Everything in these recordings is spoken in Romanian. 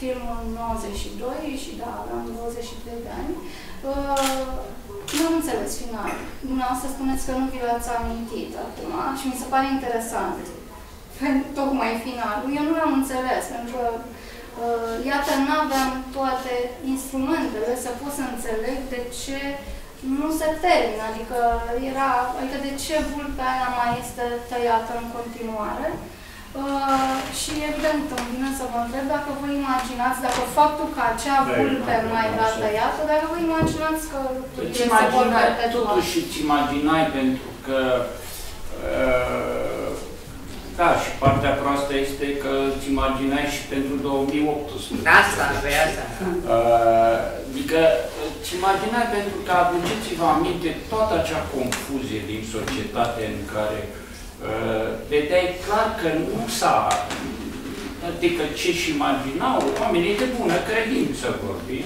filmul în 92 și da, aveam 23 de ani. Nu am înțeles finalul. Dumneavoastră spuneți că nu vi l-ați amintit acum și mi se pare interesant. Tocmai finalul. Eu nu l-am înțeles, pentru că iată, nu aveam toate instrumentele să pot să înțeleg de ce nu se termină, adică de ce vulpea aia mai este tăiată în continuare. Și evident îmi vine să vă întreb dacă vă imaginați, dacă faptul că acea vulpe mai era tăiată, dacă vă imaginați că lucrurile se vor perpetua. Totuși îți imaginai, pentru că da, și partea proastă este că îți imaginai și pentru 2018. Asta. Adică îți imaginai, pentru că aduceți-vă aminte toată acea confuzie din societate în care vedeai clar că nu s-a, adică ce-și imaginau oamenii de bună credință vorbim,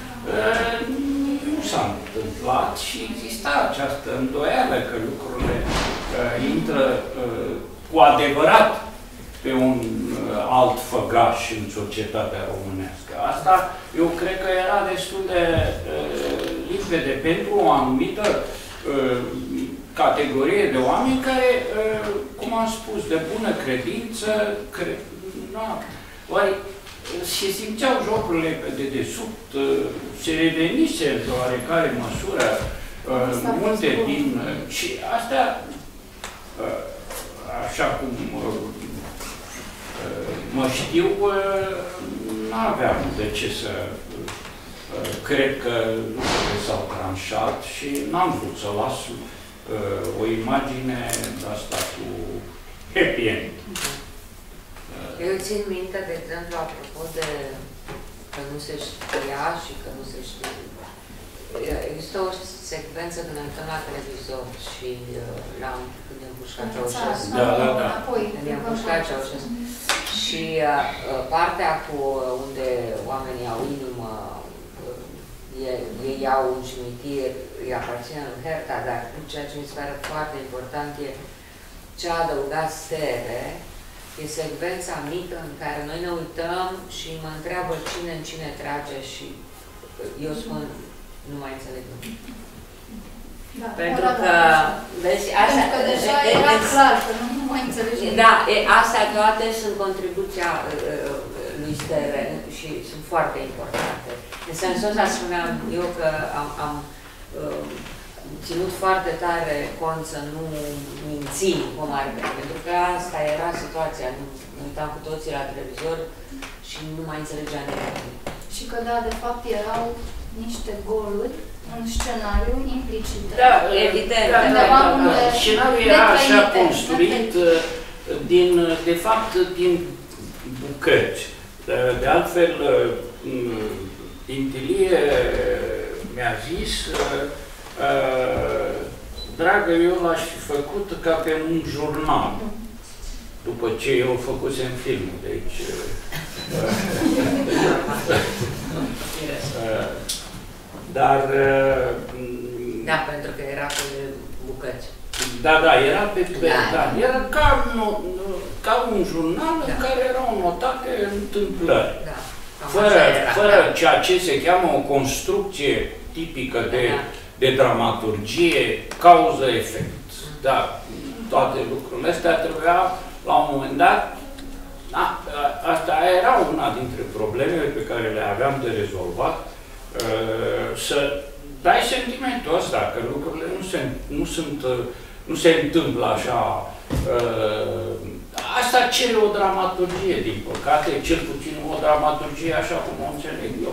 nu s-a întâmplat și exista această îndoială că lucrurile intră cu adevărat pe un alt făgaș în societatea românească. Asta, eu cred că era destul de limpede pentru o anumită categorie de oameni care, cum am spus, de bună credință, se simțeau jocurile pe dedesubt, se revenise de oarecare măsură multe din... Și astea, așa cum mă știu, n-aveam de ce să cred că lucrurile s-au tranșat și n-am vrut să las o imagine de asta cu happy end. Eu țin minte, de exemplu, apropo de că nu se știa și că nu se știe. Există o secvență când ne uităm la televizor și când e împușcat Ceaușescu. Da. Când e împușcat Ceaușescu. Și partea cu unde oamenii au inimă, ei au un cimitir, îi aparține în Herta, dar ceea ce mi se pare foarte important e ce a adăugat Stere, e secvența mică în care noi ne uităm și mă întreabă cine în cine trage și eu spun, nu mai înțeleg nimic. Da, pentru că, vezi, asta... Pentru că deja era clar că nu mai înțelegi nimic. Da, astea toate sunt contribuția lui Stere și sunt foarte importante. În sensul ăsta spuneam eu că am ținut foarte tare cont să nu mințim cum ar fi, pentru că asta era situația. Ne uitam cu toții la televizor și nu mai înțelegea nimeni. Și că da, de fapt erau niște goluri în scenariu implicite. Da, evident. Scenariul era așa construit, de fapt, din bucăți. De altfel, Tintilie mi-a zis, dragă, eu l-aș fi făcut ca pe un jurnal, după ce eu făcusem filmul, deci... Dar... Da, pentru că era pe bucăți. Da, era pe... Era ca un jurnal în care erau notate întâmplări. Fără ceea ce se cheamă o construcție tipică de dramaturgie, cauză-efect. Da, toate lucrurile astea trebuia, la un moment dat, asta era una dintre problemele pe care le aveam de rezolvat, să dai sentimentul ăsta, că lucrurile nu se întâmplă așa. Asta cere o dramaturgie, din păcate, cel puțin o dramaturgie așa cum o înțeleg eu.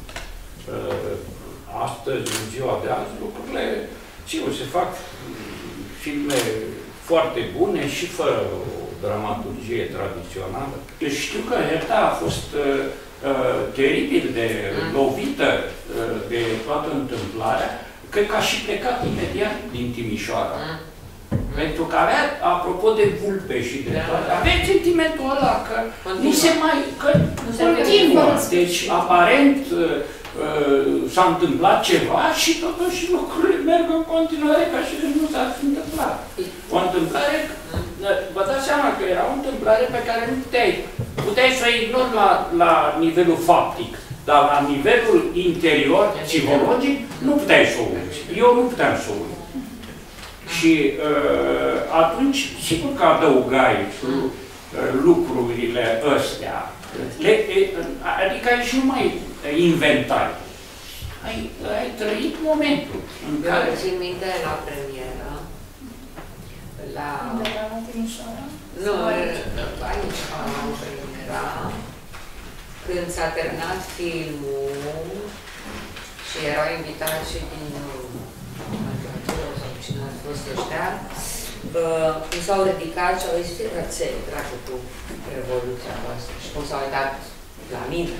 Astăzi, în ziua de azi, lucrurile, sigur, se fac filme foarte bune și fără o dramaturgie tradițională. Eu știu că Herta a fost teribil de lovită de toată întâmplarea, cred că a și plecat imediat din Timișoara. Pentru că avea, apropo de vulpe și de toate, avea sentimentul ăla că nu se mai... că continuă. Deci, aparent, s-a întâmplat ceva și totuși lucrurile merg în continuare ca și nu s-a întâmplat. O întâmplare, vă dați seama că era o întâmplare pe care nu puteai puteai să o ignori la nivelul faptic, dar la nivelul interior, psihologic, nu puteai să o uiți. Eu nu puteam să o uit. Și atunci, sigur că adăugai lucrurile astea. Adică aici nu mai inventai. Ai trăit momentul în care... Eu țin minte la premieră, la... La Timișoara? Nu, aici la premiera, când s-a terminat filmul și erau invitați și din sau cine a fost ăștia, cum s-au ridicat și au zis, răței, dragă, cu Revoluția voastră. Și cum s-au uitat la mine.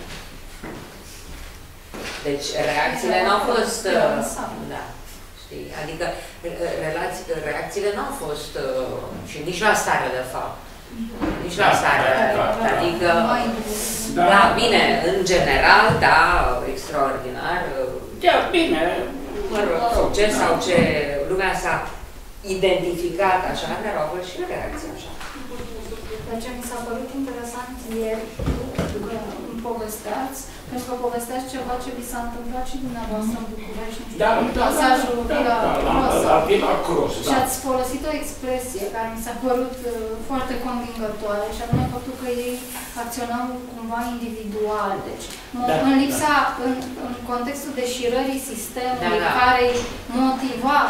Deci reacțiile n-au fost... Da, știi? Adică reacțiile n-au fost și nici la stare, de fapt. Nici la stare. Adică, da, bine, în general, da, extraordinar. Da, bine. Mă rog, ce sau ce lumea s-a identificat așa, dar au fost și reacții așa. Dar ce mi s-a părut interesant ieri, că îmi povesteați, pentru că povesteați ceva ce vi s-a întâmplat și dumneavoastră în București, pasajul la Vila Cross. Și ați folosit o expresie care mi s-a părut foarte convingătoare, și anume faptul că ei acționau cumva individual. Deci, în lipsa, în contextul deșirării sistemului care îi motiva,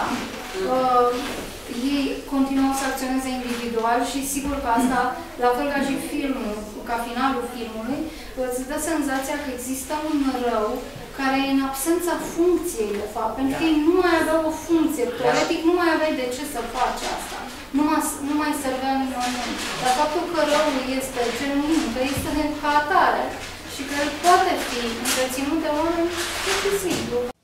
ei continuau să acționeze individual și sigur că asta, la fel ca și filmul, ca finalul filmului, îți dă senzația că există un rău care e în absența funcției, de fapt, pentru că ei nu mai aveau o funcție, teoretic nu mai aveai de ce să faci asta, nu mai servea nimănui. Dar faptul că răul este genuin, că este ca atare și că poate fi întreținut de oameni, este simplu.